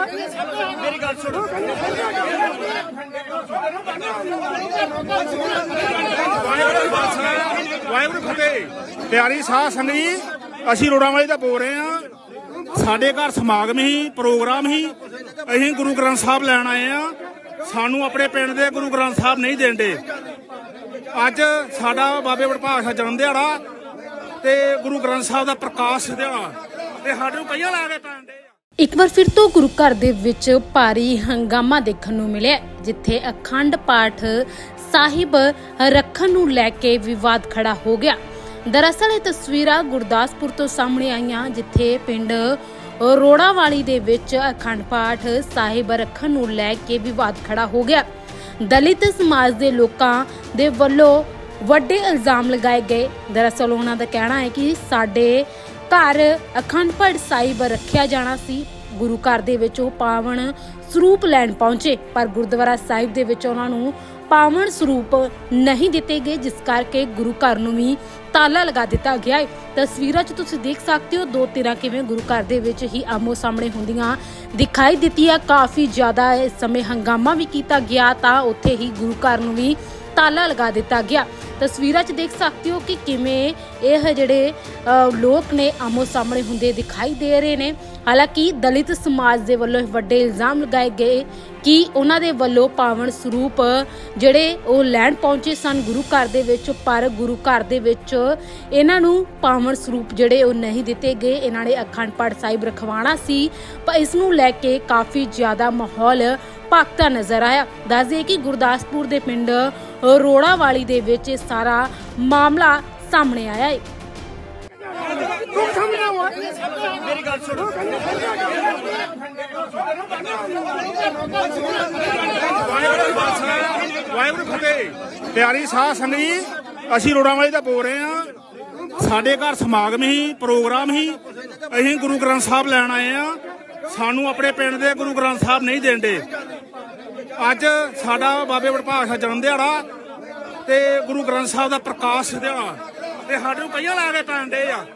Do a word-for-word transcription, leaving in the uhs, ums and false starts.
मेरी गल सुनो वाहिगुरू फतेह प्यारी साध संगत जी असीं रोड़ा वाली दा बोल रहे हैं। साडे घर समागम ही प्रोग्राम ही असीं गुरु ग्रंथ साहब लैण आए हैं। सानू अपने पिंड दे गुरु ग्रंथ साहब नहीं देंदे। अज साडा बाबे वडभाग दा जन्म दिहाड़ा ते गुरु ग्रंथ साहब दा प्रकाश दिहाड़ा ते साडे नूं कईयां ला के पैण डे। एक बार फिर तो गुरु घर दे विच भारी हंगामा देखण नूं मिलिआ, जिथे अखंड पाठ साहिब रखण नूं लैके विवाद खड़ा हो गया। दरअसल ये तस्वीरां गुरदासपुर तो सामने आईयां, जिथे पिंड रोड़ावाली दे विच अखंड पाठ साहिब रखण नूं लैके विवाद खड़ा हो गया। दलित समाज दे लोकां दे वल्लों वड्डे इल्जाम लगाए गए। दरअसल उन्हां दा कहना है कि साडे घर अखंड पाठ साहिब रखिया जाना सी। गुरु घर दे विच ओह पावन सरूप लैण पहुंचे, पर गुरुद्वारा साहिब दे विच उन्हां नूं पावन सरूप नहीं दिते गए, जिस करके गुरु घर नूं भी ताला लगा दिता गया है। तस्वीरां च तुसीं देख सकते हो दो तिरां किवें गुरु घर दे विच ही आमो सामने हुंदियां दिखाई दित्तियां। काफ़ी ज़्यादा इस समय हंगामा भी कीता गया, तां उत्थे ही गुरु घर नूं भी ताला लगा दिता गया। तस्वीरां च देख सकते हो कि किवें यह जिहड़े लोग ने आमो सामने हुंदे दिखाई दे रहे ने। हालांकि दलित समाज दे वल्लों वड्डे इल्जाम लगाए गए कि उन्हां दे वल्लों पावन सरूप जिहड़े ओह लैण पहुंचे सन गुरु घर दे विच, पर गुरु घर दे विच इन्हां नूं पावन सरूप जिहड़े ओह नहीं दिते गए। इन्हां ने अखंड पाठ साहिब रखवाना सी, पर इस नूं लैके काफ़ी ज़्यादा माहौल भखदा नज़र आया। दस दे कि गुरदासपुर दे पिंड रोड़ावाली दे विच सारा मामला सामने आया है। मेरी गल सुनो वाहिगुरू फतेह प्यारी साध संगत जी असीं रोड़ा वाली दा बोल रहे हैं। साडे घर समागम ही प्रोग्राम ही असीं गुरु ग्रंथ साहब लैण आए हैं। सानू अपने पिंड दे गुरु ग्रंथ साहब नहीं देंदे। अज साडा बाबे वडभाग दा जन्म दिहाड़ा ते गुरु ग्रंथ साहब दा प्रकाश दिहाड़ा ते साडे नूं कईयां ला के पैण डे आ।